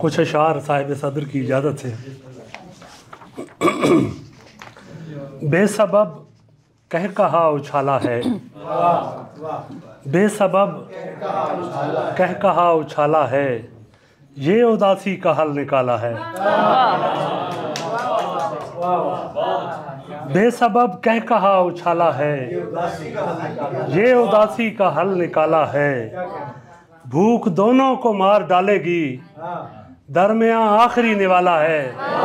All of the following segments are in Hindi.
कुछ अशार साहिब सदर की इजाज़त से। बेसबब कह कहा उछाला है, बेसबब कह कहा उछाला है, ये उदासी का हल निकाला है। बेसबब कह कहा उछाला है, ये उदासी का हल निकाला है। भूख दोनों को मार डालेगी, दरमियाँ आखिरी निवाला है।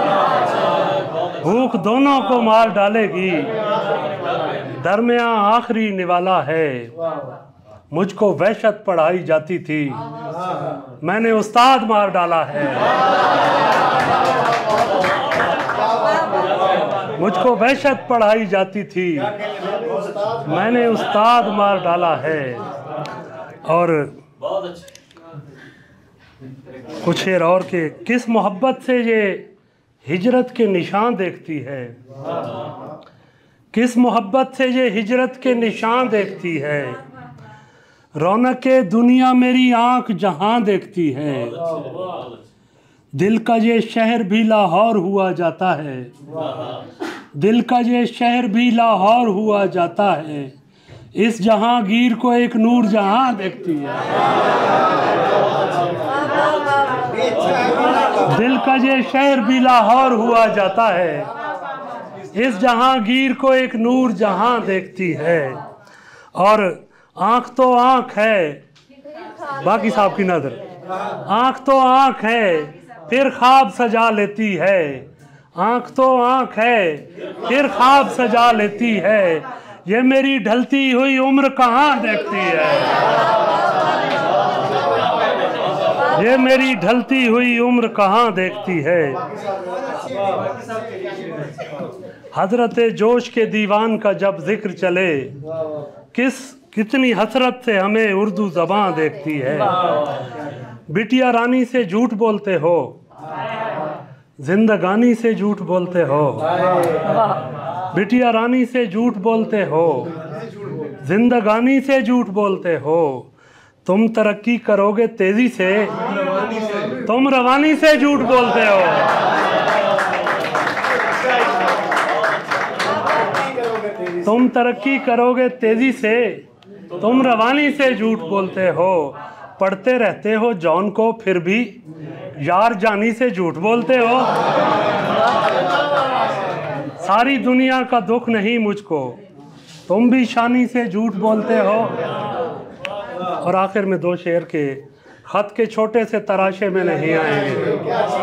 भूख दोनों को मार डालेगी, दरमियाँ आखिरी निवाला है। मुझको वहशत पढ़ाई जाती थी, मैंने उस्ताद मार डाला है। मुझको वहशत पढ़ाई जाती थी, मैंने उस्ताद मार डाला है। और कुछ शेर और के, किस मोहब्बत से ये हिजरत के निशान देखती है, किस मोहब्बत से ये हिजरत के निशान देखती है। रौनक के दुनिया मेरी आंख जहां देखती है, दिल का ये शहर भी लाहौर हुआ जाता है। दिल का ये शहर भी लाहौर हुआ जाता है, इस जहांगीर को एक नूर जहां देखती है। दिल का ये शहर भी लाहौर हुआ जाता है, इस जहांगीर को एक नूर जहां देखती है। और आँख तो आँख है, बाकी साहब की नजर, आँख तो आँख है फिर ख्वाब सजा लेती है। आँख तो आँख है फिर ख्वाब सजा लेती है, ये मेरी ढलती हुई उम्र कहाँ देखती है। ये मेरी ढलती हुई उम्र कहाँ देखती है। हजरत जोश के दीवान का जब जिक्र चले, कितनी हसरत से हमें उर्दू ज़बान देखती है। बिटिया रानी से झूठ बोलते हो, जिंदगानी से झूठ बोलते हो। बिटिया रानी से झूठ बोलते हो, जिंदगानी से झूठ बोलते हो। तुम तरक्की करोगे तेजी से, तुम रवानी से झूठ बोलते हो। तुम तरक्की करोगे तेजी से, तुम रवानी से झूठ बोलते हो। पढ़ते रहते हो जॉन को फिर भी यार जानी से झूठ बोलते हो। सारी दुनिया का दुख नहीं मुझको, तुम भी शानी से झूठ बोलते हो। और आखिर में दो शेर के, खत के छोटे से तराशे में नहीं आएंगे,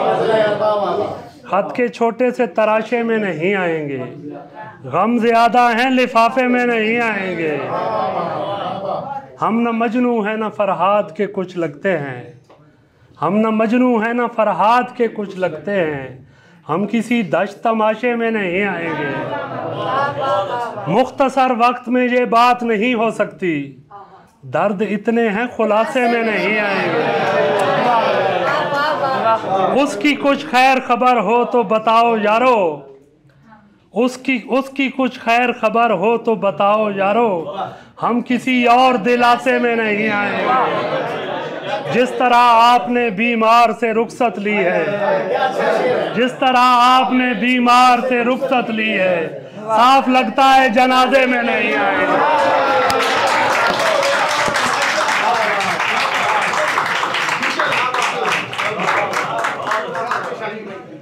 खत के छोटे से तराशे में नहीं आएंगे। गम ज्यादा हैं लिफाफे में नहीं आएंगे। हम न मजनू हैं न फरहाद के कुछ लगते हैं, हम न मजनू हैं न फरहाद के कुछ लगते हैं। हम किसी दश्त तमाशे में नहीं आएंगे। मुख्तसर वक्त में ये बात नहीं हो सकती, दर्द इतने हैं खुलासे में नहीं आएंगे। उसकी कुछ खैर खबर हो तो बताओ यारो, उसकी कुछ खैर खबर हो तो बताओ यारो। हम किसी और दिलासे में नहीं आएंगे। जिस तरह आपने बीमार से रुखसत ली है, जिस तरह आपने बीमार से रुखसत ली है, साफ लगता है जनाजे में नहीं आएंगे।